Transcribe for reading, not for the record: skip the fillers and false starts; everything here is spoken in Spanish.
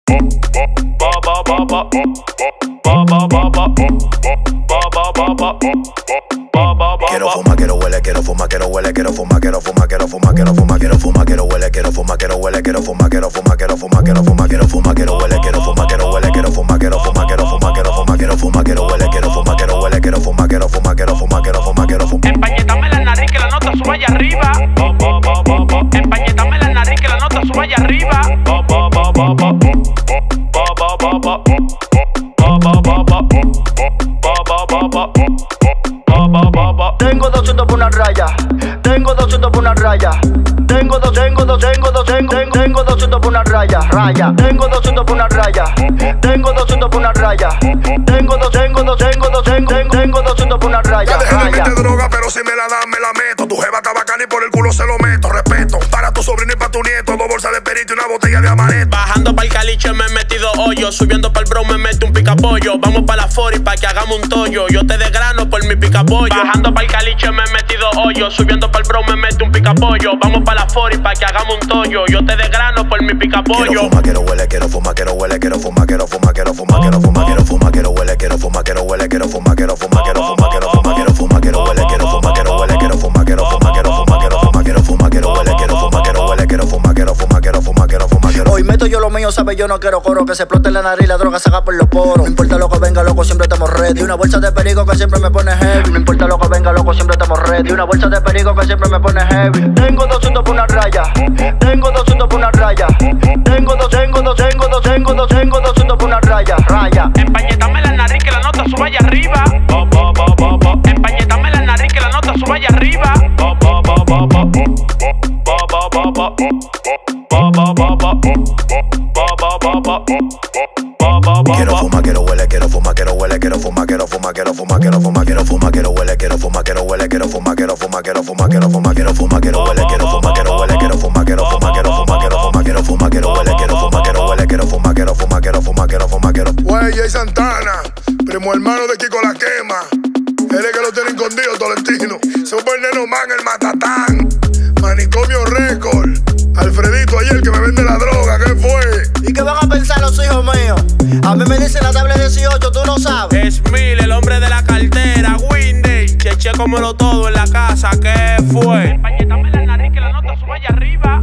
Quiero fumar, quiero huele, quiero fumar, quiero huele, quiero fumar, quiero fumar, quiero fumar, quiero fumar, quiero fumar, quiero huele, quiero fumar, quiero huele, quiero fumar, quiero fumar, quiero fumar, quiero fumar, quiero fumar, quiero huele, quiero fumar, quiero huele, quiero fumar, quiero fumar, quiero fumar, quiero fumar, quiero fumar, quiero huele, quiero fumar, quiero huele, quiero fumar, quiero fumar, quiero fumar, quiero fumar, quiero fumar. Empañetame la nariz que la nota suba allá arriba. Empañetame la nariz que la nota suba allá arriba. Tengo 200 por una raya. Tengo 200 por una raya. Tengo 200 por una raya. Tengo 200 por una raya. Tengo 200 por una raya. Tengo 200 por una raya. Déjame de droga, pero si me la dan, me la meto. Tu jeva está bacana y por el culo se lo meto. Respeto para tu sobrino y para tu nieto. 2 bolsas de perito y una botella de amaretto. Bajando pa'l caliche me he metido hoyo. Subiendo pa'l bro me meto un picapollo. Vamos pa' la fori pa' que hagamos un tollo. Yo te desgrano por mi picapollo. Bajando pa'l caliche me he metido hoyo. Subiendo pa'l bro me meto un picapollo. Vamos pa' la fori pa' que hagamos un tollo. Yo te desgrano por mi picapollo. Quiero fumar, quiero huele, quiero fumar, quiero huele, quiero fumar, quiero fumar, quiero fumar, quiero fumar, quiero fumar, quiero huele, quiero fumar, quiero huele, quiero fumar, quiero fumar, quiero fumar, quiero fumar, quiero fumar, quiero huele, quiero fumar, quiero huele, quiero fumar, quiero fumar, quiero fumar, quiero fumar, quiero fumar, quiero huele, quiero fumar, quiero huele, quiero fumar, quiero fumar, quiero fumar, quiero fumar, quiero. Hoy meto yo lo mío, sabe, yo no quiero coro. Que se explote la nariz, la droga se haga por los poros. No importa lo que venga, loco, siempre estamos ready. Una bolsa de perico que siempre me pone heavy. No importa lo que venga, loco, siempre estamos ready. Una bolsa de perico que siempre me pone heavy. Tengo 200 por una raya. Tengo 200 por una raya. Tengo 200 por una raya. Empañetame la nariz que la nota suba allá arriba. Empañetame la nariz que la nota suba allá arriba. Quiero fumar, quiero huele, quiero fumar, quiero huele, quiero fumar, quiero fumar, quiero fumar, quiero fumar, quiero fumar, quiero huele, quiero fumar, quiero huele, quiero fumar, quiero fumar, quiero fumar, quiero fumar, quiero fumar, quiero huele, quiero fumar, quiero huele, quiero fumar, quiero fumar, quiero fumar, quiero fumar, quiero fumar, quiero huele, quiero fumar, quiero huele, quiero fumar, quiero fumar, quiero fumar, quiero fumar, quiero. Güey, Jay Santana, primo hermano de Kiko La Quema. Él es que lo tiene escondido, Tolentino. Super Neno Man, el Matatán. Manicomio Record. Alfredito ayer que me vende la droga, ¿qué fue? ¿Y qué van a pensar los hijos míos? A mí me dicen la tabla 18, tú no sabes. Es Mil, el hombre de la cartera. Windy, cheche cómelo todo en la casa, ¿qué fue? Empañetame la nariz que la nota suba allá arriba.